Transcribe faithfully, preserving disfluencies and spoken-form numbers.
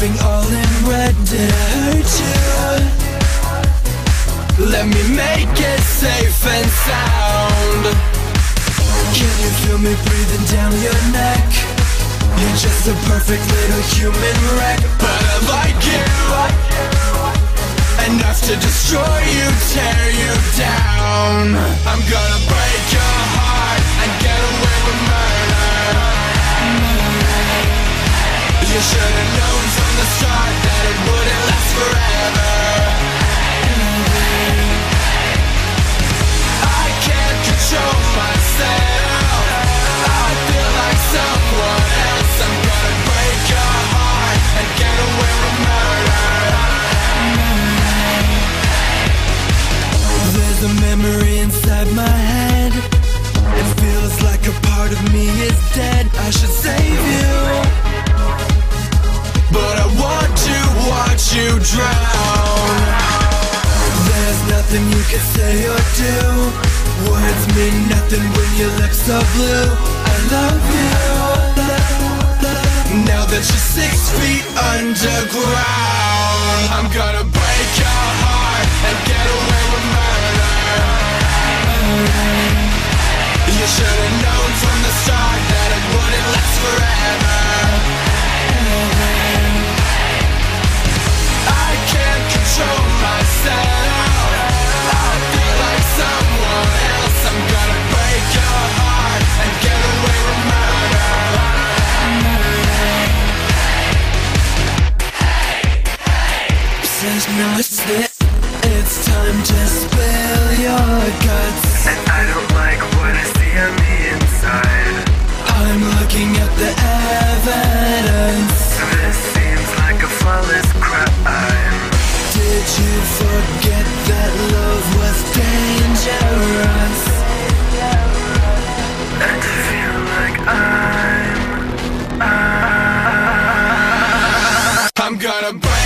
dripping all in red. Did I hurt you? Let me make it safe and sound. Can you feel me breathing down your neck? You're just a perfect little human wreck. But I like you enough to destroy you, tear you down. I'm gonna break your heart and get away with murder. You should've known from the start that it wouldn't last forever. I can't control myself. I feel like someone else. I'm gonna break your heart and get away with murder. There's a memory inside my head. It feels like a part of me is dead. I should save you, but I want to watch you drown. There's nothing you can say or do. Words mean nothing when your lips are blue. I love you. Now that you're six feet underground, I'm gonna break your heart and get away with murder. You should've known from the start that it wouldn't last forever. I can't control myself. I feel like someone else. I'm gonna break your heart and get away with murder. Says no, it's it. It's time to spill your guts. And I don't like what I see on the inside. I'm looking at the evidence. This seems like a flawless crime. Did you forget that love was dangerous? And I feel like I'm, I'm I'm gonna break